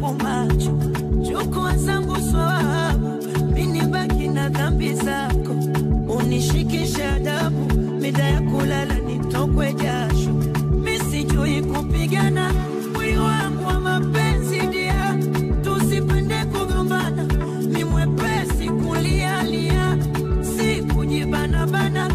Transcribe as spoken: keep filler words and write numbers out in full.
yangu macho, chukua zangu swabu, mini baki na dhambi zako. Unishikishe adabu, mida ya kulala nitokwe jasho. Misijui kupigana, mwili wangu wa mapenzi dia. Tusipende kugombana, mi mwepesi kulia lia, si kujibana bana.